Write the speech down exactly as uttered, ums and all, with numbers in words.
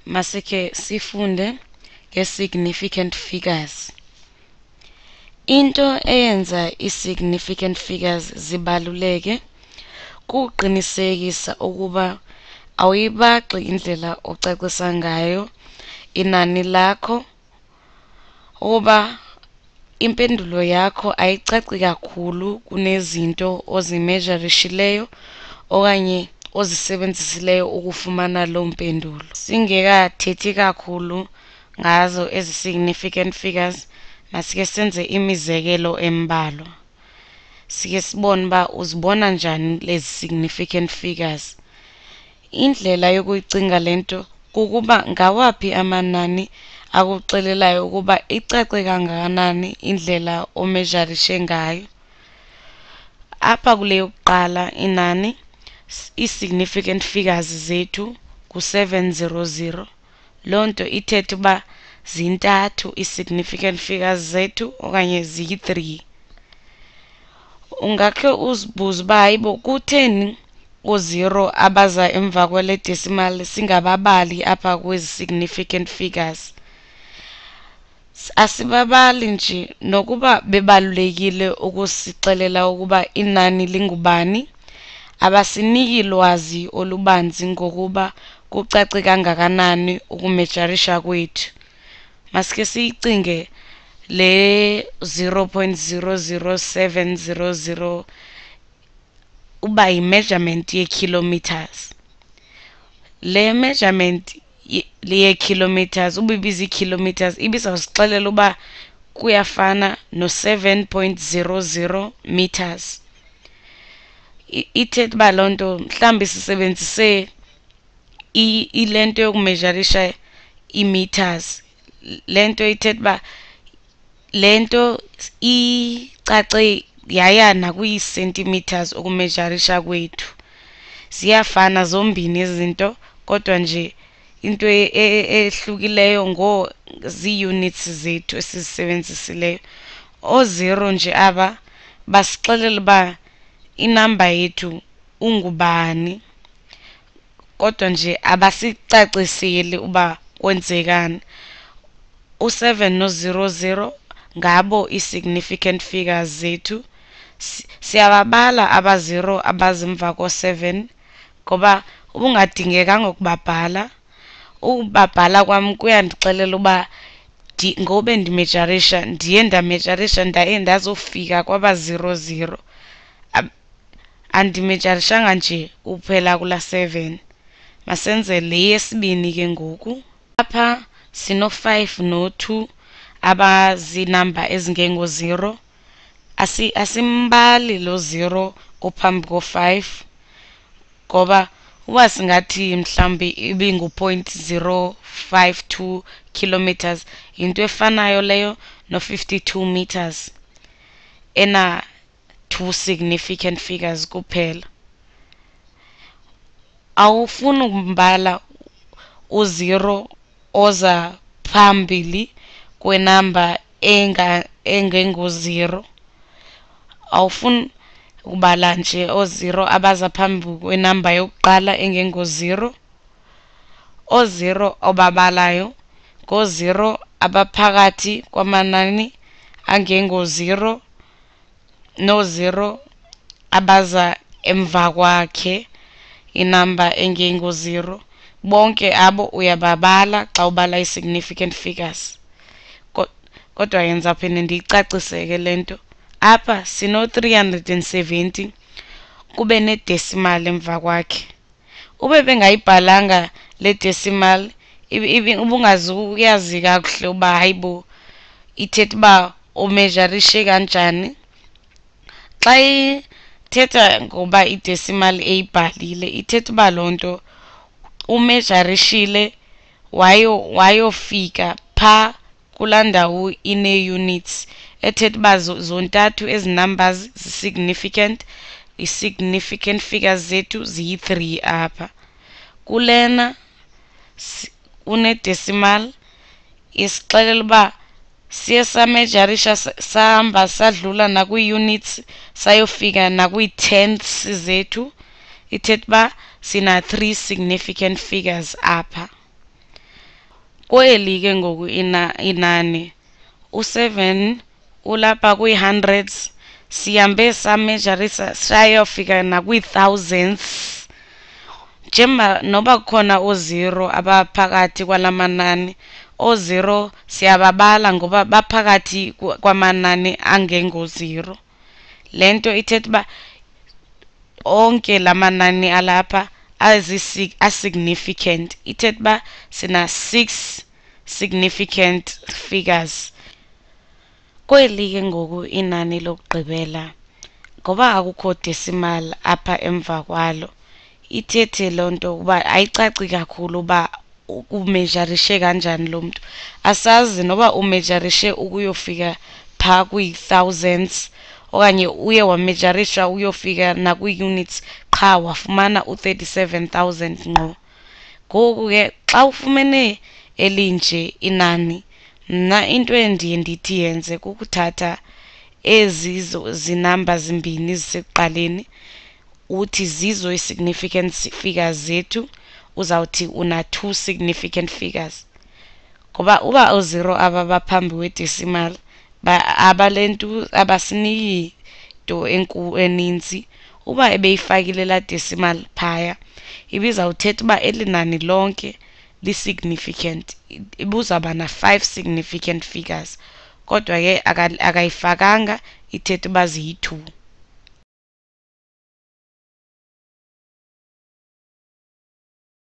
masike sifunde nge-significant figures. Into eyenza i-significant figures zibaluleke kuqinisekisa ukuba awuyibaqi indlela ocacisa ngayo inani lakho, ukuba impendulo yakho ayicaci kakhulu kunezinto ozimeasurishileyo okanye ozisebenzisileyo ukufumana lo mpendulo. Singekathethi kakhulu ngazo ezi significant figures, masike senze imizekelo embalwa. Sike sibone uba uzibona njani lezi significant figures. Indlela yokuyicinga lento kukuba ngawaphi amanani akuxelelayo ukuba icace kangakanani indlela omeasurishe ngayo. Apha kule yokuqala inani, i-significant figures zethu ku seven hundred. Lonto ithetha uba zintathu i-significant figures zethu okanye ziyi-three. Ungakhe uzibuze uba hayibo kutheni u-zero abaza emva kwele decimal singababali apha kwezi significant figures. Asibabali nje nokuba bebalulekile ukusixelela ukuba inani lingubani, abasiniki lwazi olubanzi ngokuba kucace kangakanani ukumeasurisha kwethu. Masike siyicinge le zero point zero zero seven zero zero uba yi-measurement ye-kilometers. Le measurement ye-kilometers uba ibiza i-kilometers ibizawusixelela uba kuyafana no seven point zero zero meters. Ithetha uba loo nto mhlawumbi sisebenzise ilento yokumeasurisha i-meters. Lento ithetha uba lento icace yaya nakwi-centimeters ukumeasurisha kwethu. Ziyafana zombini izinto kodwa nje into ehlukileyo ngo zii-units zethu esizisebenzisileyo. O-zero nje aba basixelela uba inamba yethu ungubani kodwa nje abasicaciseli uba kwenzekani. U-seven no-zero zero ngabo i-significant figures zethu. Siyababala aba-zero abazimva ko-seven ngoba ubungadingekanga ukubabhala. Ukubabhala kwam kuyandixelela uba ngobe ndimeasurisha ndiye ndameasurisha ndaye ndazofika kwaba-zero zero. Andimeasurishanga nje uphela kula seven. Masenze le yesibini ke ngoku. Apha sino-five no-two abazinamba ezingengo-zero. Asi asimbali lo zero ophambi ko-five ngoba uba singathi mhlawumbi ibingu-point zero five two kilometers, yinto efanayo leyo no-fifty-two meters ena two significant figures kuphela. Awufuni ukumbala u-zero oza phambili kwenamba engengo-zero. Awufuni ukubala nje o-zero abaza phambi kwenamba yokuqala engengo-zero. O-zero obabalayo ngo-zero abaphakathi kwamanani angengo-zero no-zero abaza emva kwakhe inamba engengo-zero. Bonke abo uyababala xa ubala i-significant figures. Kodwa yenza phinde ndiyicaciseke lento. Apha sino-three hundred seventy kube ne-decimal emva kwakhe. Ube bengayibhalanga le decimal ubungazi uyazi kakuhle uba hayibo ithetha uba umeasurishe kanjani. Xa ithetha ngoba i-decimal eyibhalile ithetha uba loo nto umeasurishile wayofika pha kulaa ndawo ine-units, ethetha uba zontathu ezi numbers zi-significant. I-significant figures zethu ziyi-three apha. Kulena une-decimal isixelela uba siye sameasurisha sahamba sadlula nakwi-units sayofika nakwi-tenths zethu. Ithetha uba sina three significant figures apha. Kweli ke ngoku ina inani u-seven ulapha kwi-hundreds sihambe sameasurisa sayofika nakwi-thousands njema noba kukhona o-zero abaphakathi kwalamanani o-zero siyababala ngoba baphakathi kwamanani angengo-zero. Lento ithetha uba onke lamanani alapha asignificant ithetha uba sina six significant figures. Kweli ke ngoku inani lokugqibela ngoba akukho decimal apha emva kwalo ithethe loo nto ukuba ayicaci kakhulu uba umejarishe kanjani lo mntu. Asazi noba umejarishe ukuyofika phaa kwii-thousands okanye uye wamejarisha uyofika nakwi-units qha wafumana u-thirty-seven thousand ngqo. Ngoku ke xa ufumene elinje inani mna into endiye ndithi yenze kukuthatha ezi zinamba zimbini zisekuqaleni uthi zizo i-significant figures zethu uzawuthi una-two significant figures ngoba uba o-zero aba baphambi we-decimal abalentu abasiniki nto eninzi. Uba ebeyifakile laa decimal phaya ibizawuthetha uba eli nani lonke li-significant ibuzawuba na-five significant figures kodwa ke akayifakanga ithetha uba ziyi-two.